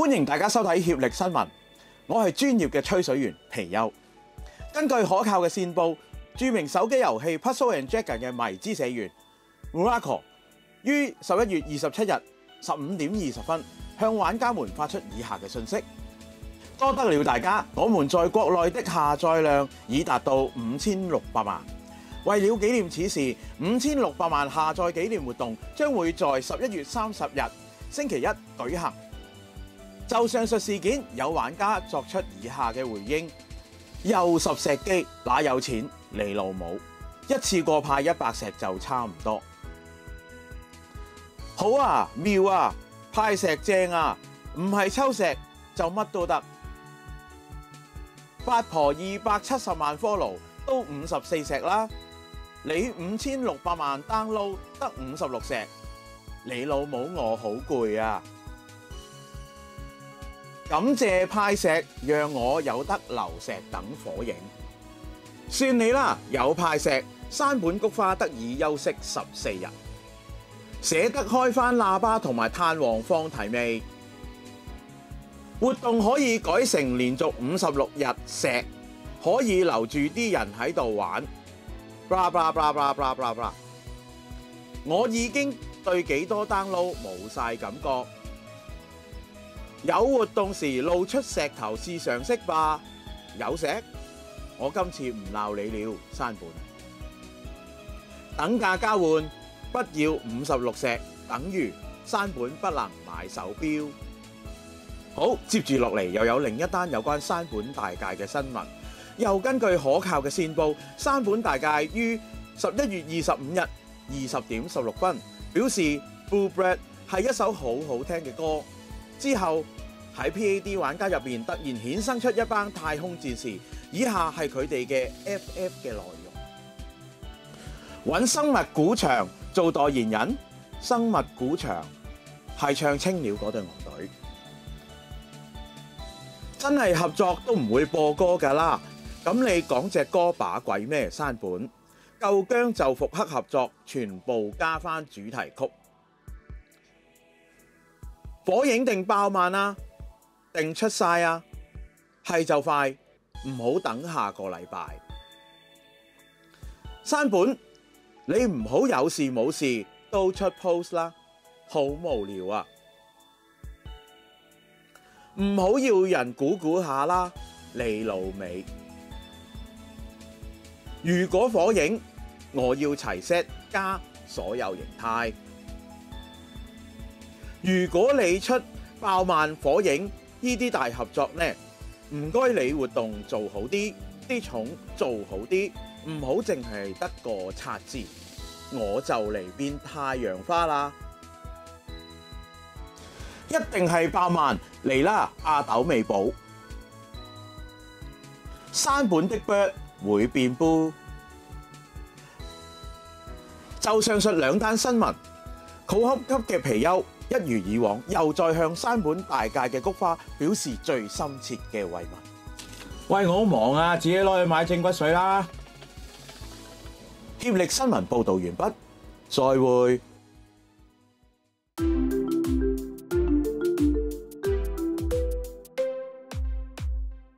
歡迎大家收睇協力新聞，我係專業嘅吹水員皮優。根據可靠嘅線報，著名手機遊戲 Puzzle and Dragon 嘅迷之社員 Murako 於11月27日15點20分向玩家們發出以下嘅訊息：多得了大家，我們在國內的下載量已達到5600萬。為了紀念此事，5600萬下載紀念活動將會在11月30日星期一舉行。就上述事件，有玩家作出以下嘅回應：又十石機，哪有錢？你老母！一次過派100石就差唔多。好啊，妙啊，派石正啊，唔係抽石就乜都得。八婆270萬 follow 都54石啦，你5600萬 download 得56石，你老母我好攰啊！感謝派石，讓我有得留石等火影。算你啦，有派石，山本菊花得以休息14日。捨得開返喇叭同埋炭黃放題未？活動可以改成連續56日石，可以留住啲人喺度玩。blah blah blah blah blah blah blah。我已經對幾多 download 冇晒感覺。有活動時露出石頭是常識吧？有石，我今次唔鬧你了，山本。等價交換，不要56石，等於山本不能買手錶。好，接住落嚟又有另一單有關山本大介嘅新聞。又根據可靠嘅線報，山本大介於11月25日20點16分表示《Blue Blood》係一首好好聽嘅歌。之後喺 PAD 玩家入邊突然衍生出一班太空戰士，以下係佢哋嘅 FF 嘅內容：揾生物古場做代言人，生物古場係唱青鳥嗰隊樂隊，真係合作都唔會播歌㗎啦。咁你講隻歌把鬼咩？山本夠薑就復刻合作，全部加返主題曲。火影定爆漫啊？定出晒啊？係就快，唔好等下個禮拜。山本，你唔好有事冇事都出 post 啦，好無聊啊！唔好要人估估下啦，你老味。如果火影，我要齊 set 加所有形態。如果你出爆漫火影呢啲大合作呢，唔該你活動做好啲，啲寵做好啲，唔好淨係得個拆字。我就嚟變太陽花啦！一定係爆漫嚟啦，阿斗未補。山本的 bird 會變 blue。就上述兩單新聞，好級嘅皮優一如以往，又再向山本大介嘅菊花表示最深切嘅慰問。 喂，我好忙啊，自己攞去買正骨水啦。 協力新聞報導完畢，再會。